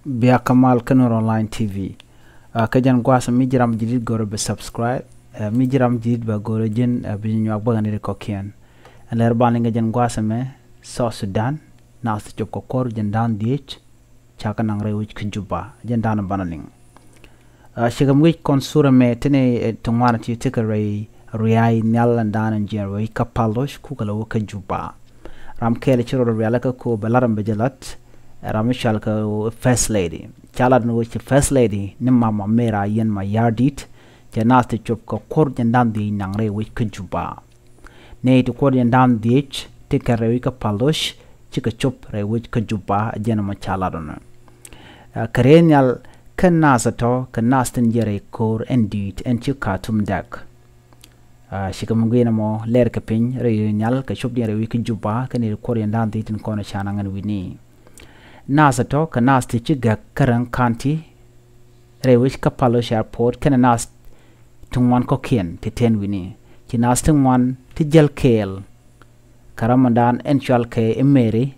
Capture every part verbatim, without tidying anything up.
Bia Kamal Kanur Online T V. Uh, kajan gwasa mijiram jidid gore be subscribe. Uh, mijiram jidid ba gore jin uh, bi ñu ak ba ngani ko kien. Leer ban nga jan gwasa me South Sudan na sta job ko kor jan dan diech chaka nang rew ci juba jan dan banaling. Uh, shigam wi kon sura me tene tongwana ti tikare riyai nyal dan njer wi kapalosh ku kala wo juba. Ram kele chiro realaka ko balaram bejalat ramishal ka first lady chalad no ci first lady ni mama mera yen ma yardit janast chop ko kor jandam di nangre wi kujuba ne to kor jandam di te kare wi ka palosh ci ka chop re wi kujuba jena ma chaladona karenyal kan nasato kan nastin jere kor endit en ci katum dak shikam ngena mo ler ka pin re nyal ka chop jere wi kujuba kan ni kor jandam di tin kono chanangan wi ni nasa to ka nas ti chiga karang kanti rewish ka palo airport kana nas tungwan ko kien ti ten wini ti nas tungwan ti jel kel karamadan enchal ke emeri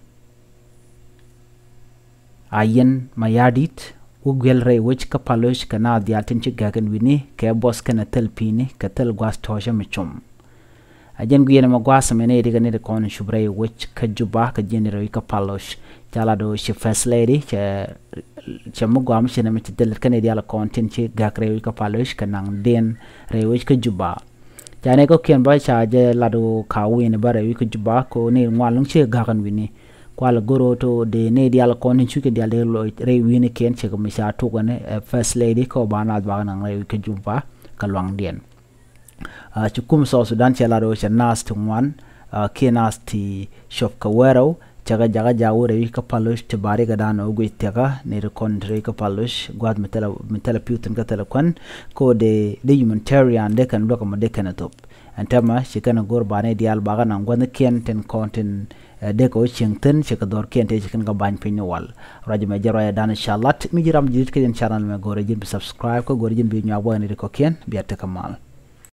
ayen mayadit ugel rewish ka palo kana diatin chiga kan wini ke boss kana telpini ka tel gwas tosha michum ajen guyene ma gwasa mene diga ne ko on shubre which ka juba ka genero ka palosh chala do she first lady che che mo gwam she na mi del kan dia la content che gakre ka palosh ka nang den re which ka juba jane ko ken ba cha je la do ka win bare wi ka juba ko ne ngwalung che ga kan wini kwala goro to de ne dia la content chu ke dia le re wini ken che ko mi sha to ne first lady ko bana ba nang re ka juba ka lwang den Uh, chukum South Sudan chalaro chanas tungwan uh, kinas ti shop kawero chaga jaga jawo rewi ka palush te bari ga dano ugui tega ne rekon re ka palush gwad metela metela putin ka telekon ko de de humanitarian de kan loka ma de kan top antama shikana gor bane dial baga nan gwan ken ten content uh, de ko chingten shika dor ken te chikan ga ban pinwal rajo me jaro ya dan inshallah mi jiram jidit ken channel me gore jin subscribe ko gore jin bi nyaabo ne ko ken biata kamal